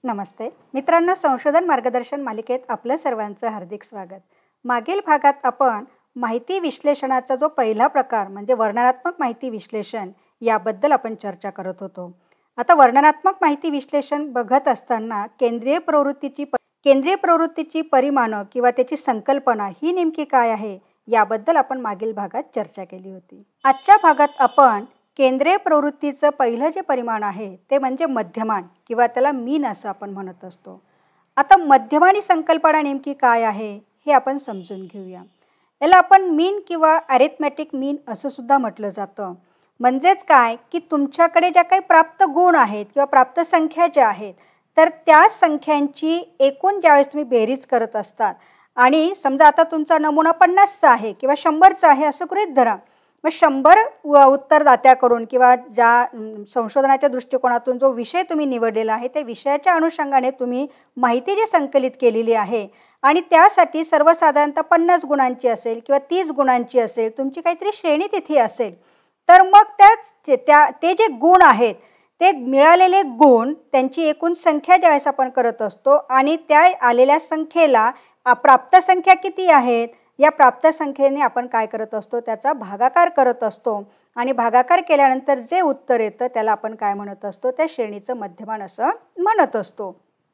नमस्ते मित्रांनो, संशोधन मार्गदर्शन मालिकेत आपलं सर्वांचं हार्दिक स्वागत। मागील भागात आपण माहिती विश्लेषणाचा जो पहिला प्रकार म्हणजे वर्णनात्मक माहिती विश्लेषण याबद्दल आपण चर्चा करत होतो। आता वर्णनात्मक माहिती विश्लेषण बघत असताना केंद्रीय प्रवृत्तीची परिमाणं किंवा त्याची संकल्पना ही नेमकी काय आहे याबद्दल आपण मागील भागात चर्चा केली होती। आजच्या भागात आपण केंद्रीय प्रवृत्तीचं पहिलं जे परिमाण आहे ते म्हणजे मध्यमान किंवा त्याला मीन असं आपण म्हणत असतो। आता मध्यमानी संकल्पना नेमकी काय आहे हे आपण समजून घेऊया। याला आपण मीन किंवा अरिथमेटिक मीन असं सुद्धा म्हटलं जातं। म्हणजेच काय की तुमच्याकडे ज्या काही प्राप्त गुण आहेत किंवा प्राप्त संख्या ज्या आहेत तर त्या संख्यांची एकूण ज्यावेळेस तुम्ही बेरीज करत असतात आणि समजा आता तुमचा नमुना 50चा आहे किंवा 100चा आहे असं गृहीत धरा। मग 100 उत्तरदात्याकडून किंवा ज्या संशोधनाच्या दृष्टिकोनातून जो विषय तुम्ही निवडलेला आहे त्या विषयाच्या अनुषंगाने तुम्ही माहिती जी संकलित केलेली आहे आणि त्यासाठी सर्वसाधारणतः 50 गुणांची असेल किंवा 30 गुणांची असेल, तुमची काहीतरी श्रेणी तिथे असेल, तर मग ते जे गुण आहेत ते मिळालेले गुण त्यांची एकूण संख्या ज्यावेळेस आपण करत असतो आणि त्या आलेल्या संख्येला प्राप्त संख्या किती आहेत या प्राप्त संख्येने आपण काय करत असतो त्याचा भागाकार करत असतो आणि भागाकार केल्यानंतर जे उत्तर येतं त्याला आपण काय म्हणत असतो त्या श्रेणीचं मध्यमान असं म्हणत असतो।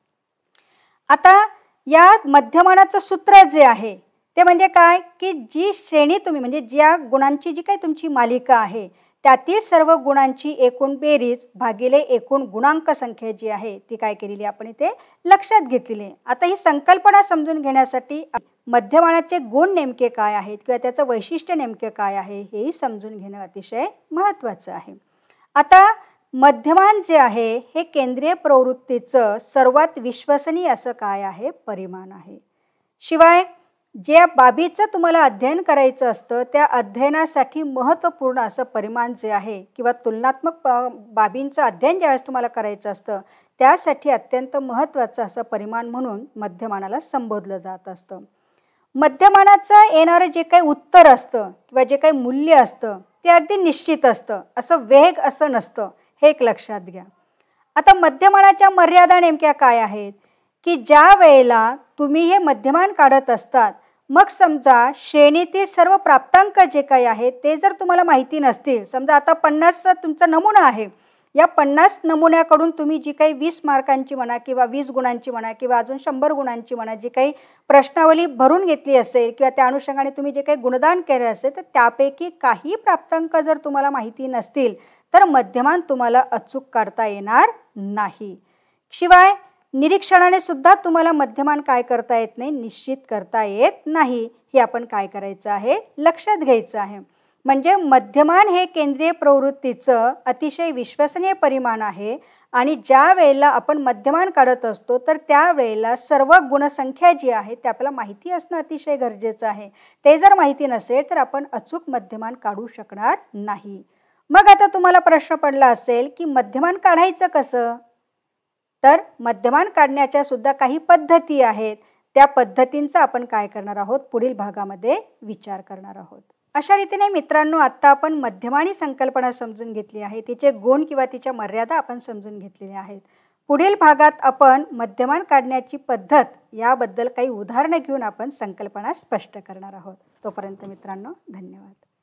आता या मध्यमानाचं सूत्र जे आहे ते म्हणजे काय की जी श्रेणी तुम्ही म्हणजे ज्या गुणांची जी काही तुमची मालिका आहे त्यातील सर्व गुणांची एकूण बेरीज भागिले एकूण गुणांक संख्या जी आहे ती काय केलेली आपण इथे लक्षात घेतलेली। आता ही संकल्पना समजून घेण्यासाठी मध्यमानाचे गुण नेमके काय आहेत किंवा त्याचं वैशिष्ट्य नेमके काय आहे हेही समजून घेणं अतिशय महत्त्वाचं आहे। आता मध्यमान जे आहे हे केंद्रीय प्रवृत्तीचं सर्वात विश्वसनीय असं काय आहे परिमाण आहे। शिवाय ज्या बाबीचं तुम्हाला अध्ययन करायचं असतं त्या अध्ययनासाठी महत्त्वपूर्ण असं परिमाण जे आहे किंवा तुलनात्मक बाबींचं अध्ययन ज्यावेळेस तुम्हाला करायचं असतं त्यासाठी अत्यंत महत्त्वाचं असं परिमाण म्हणून मध्यमानाला संबोधलं जात असतं। मध्यमानाचं येणारं जे काही उत्तर असतं किंवा जे काही मूल्य असतं ते अगदी निश्चित असतं, असं वेग असं नसतं, हे एक लक्षात घ्या। आता मध्यमानाच्या मर्यादा नेमक्या काय आहेत की ज्या वेळेला तुम्ही हे मध्यमान काढत असतात मग समजा श्रेणीतील सर्व प्राप्तांक जे काही आहेत ते जर तुम्हाला माहिती नसतील, समजा आता 50चा तुमचा नमुना आहे, या 50 नमुन्याकडून तुम्ही जी काही 20 मार्कांची म्हणा किंवा 20 गुणांची म्हणा किंवा अजून 100 गुणांची म्हणा जी काही प्रश्नावली भरून घेतली असेल किंवा त्या अनुषंगाने तुम्ही जे काही गुणदान केले असेल तर त्यापैकी काही प्राप्तांक जर तुम्हाला माहिती नसतील तर मध्यमान तुम्हाला अचूक काढता येणार नाही। शिवाय निरीक्षणाने सुद्धा तुम्हाला मध्यमान काय करता येत नाही, निश्चित करता येत नाही, हे आपण काय करायचं आहे लक्षात घ्यायचं आहे। म्हणजे मध्यमान हे केंद्रीय प्रवृत्तीचं अतिशय विश्वसनीय परिमाण आहे आणि ज्या वेळेला आपण मध्यमान काढत असतो तर त्या वेळेला सर्व गुणसंख्या जी आहे ते आपल्याला माहिती असणं अतिशय गरजेचं आहे। ते जर माहिती नसेल तर आपण अचूक मध्यमान काढू शकणार नाही। मग आता तुम्हाला प्रश्न पडला असेल की मध्यमान काढायचं कसं, तर मध्यमान काढण्याच्या सुद्धा काही पद्धती आहेत, त्या पद्धतींचा आपण काय करणार आहोत पुढील भागामध्ये विचार करणार आहोत। अशा रीतीने मित्रांनो आता आपण मध्यमानी संकल्पना समजून घेतली आहे, तिचे गुण किंवा तिच्या मर्यादा आपण समजून घेतलेल्या आहेत। पुढील भागात आपण मध्यमान काढण्याची पद्धत याबद्दल काही उदाहरणे घेऊन आपण संकल्पना स्पष्ट करणार आहोत। तोपर्यंत मित्रांनो धन्यवाद।